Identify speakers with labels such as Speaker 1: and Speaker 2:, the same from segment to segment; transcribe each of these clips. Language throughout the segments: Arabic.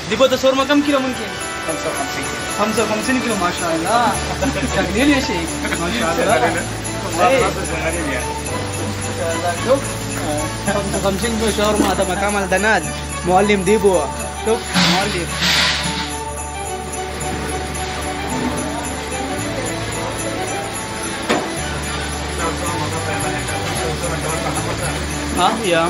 Speaker 1: دي بده شاورما كم كيلو ممكن؟
Speaker 2: 55 كيلو.
Speaker 1: 55 كيلو ما شاء الله. قليل يا شيخ ما شاء الله.
Speaker 2: والله خلاص غريب يعني.
Speaker 1: شوف 55 كيلو شاورما هذا مكان الدناد معلم ديبو. شوف معلم. ها يا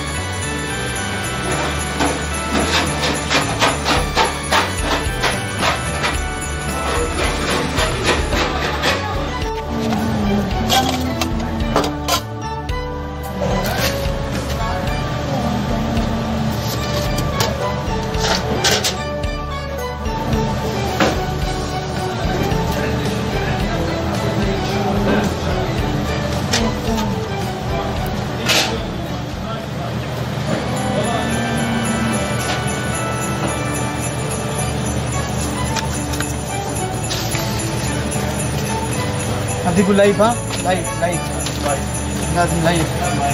Speaker 1: أديكوا لايف ها؟ لايف لازم لايف.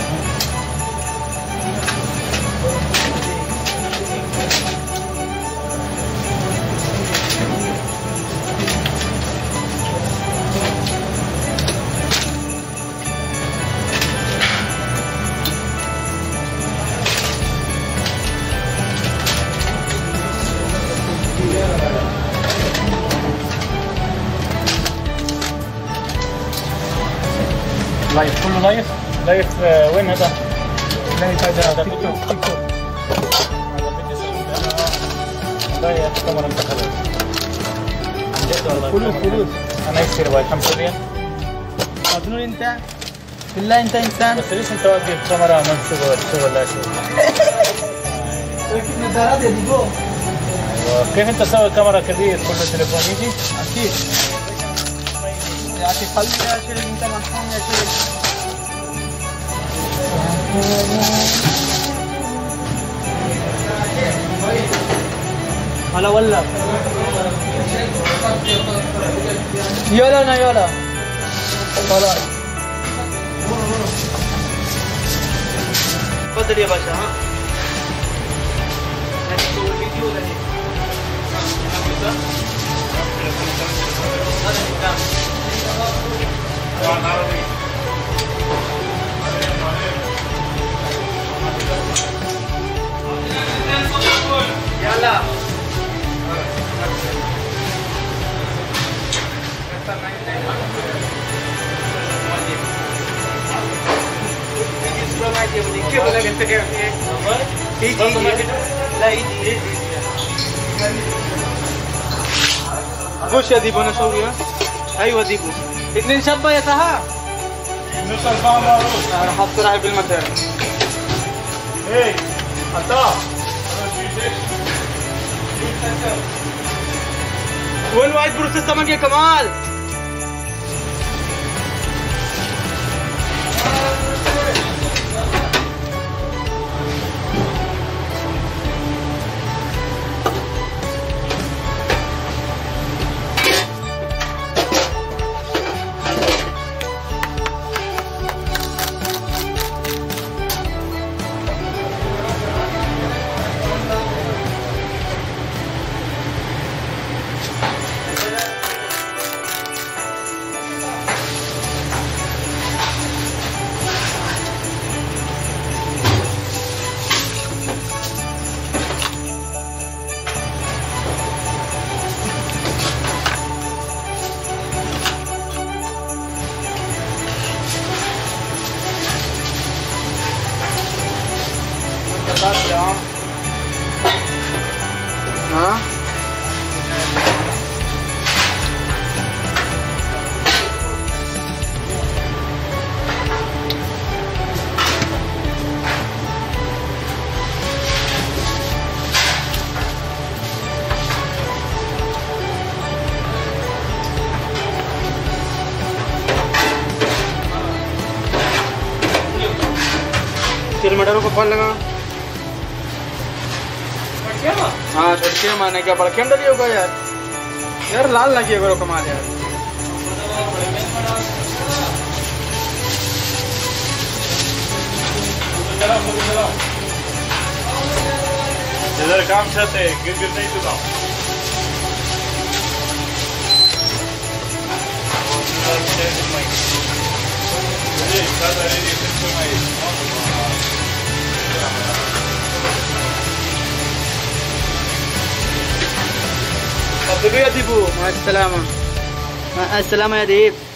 Speaker 2: لايف كله لايف. لايف وين هذا؟ لايف هذا تيك توك. تيك توك هذا فيديو سوي. لا يا كاميرا انت خلاص عن جد والله فلوس. انا يصير باي 5 ريال.
Speaker 1: مجنون انت بالله انت انسان.
Speaker 2: بس ليش انت واقف كاميرا ما شغل لا شغل؟
Speaker 1: كيف نظارات يا ديبو؟
Speaker 2: كيف انت تسوي كاميرا كبير كله تليفون يجي؟
Speaker 1: اكيد يا اخي خلي يا شيخ انت مفهوم يا شيخ. هلا ولا يلا انا يلا خلاص. تفضل يا باشا. ها نسوي الفيديو ولا ايه؟ يلا كيف ولا انت كيف يجي لا يجي خش يا ديبو انا اسوي. ها ايوه ديبو 2 شبه يا طه.
Speaker 2: مش الفام معروف.
Speaker 1: انا حاط راعي بالمكان.
Speaker 2: ايه حطاه.
Speaker 1: وين وايد بروسيس السمك يا كمال؟ ها तेल मटरों को फल लगा। हाँ छटके माने क्या बड़ा कैंडल होगा यार। यार लाल लगी करो कमाल यार।
Speaker 2: इधर काम चाहते हैं, गिर नहीं चुका।
Speaker 1: dulu ya Dibu. Ma'assalama. Ma'assalama ya Dib.